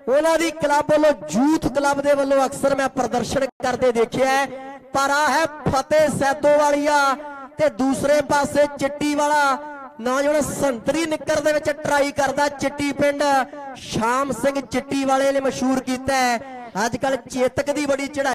ਉਹਨਾਂ ਦੀ ਕਲੱਬ ਵੱਲੋਂ ਯੂਥ ਕਲੱਬ ਦੇ ਵੱਲੋਂ ਅਕਸਰ ਮੈਂ ਪ੍ਰਦਰਸ਼ਨ ਕਰਦੇ ਦੇਖਿਆ ਪਰ ਆ ਹੈ ਫਤਿਹ ਸੈਦੋਵਾਲੀਆ ਤੇ ਦੂਸਰੇ ਪਾਸੇ चिट्टी वाला नौजवान संतरी निक्कर दे विच ट्राई करदा चिट्टी पिंड शाम सिंह चिट्टी वाले ने मशहूर कीता है। अजकल चेतक दी बड़ी चढ़ाई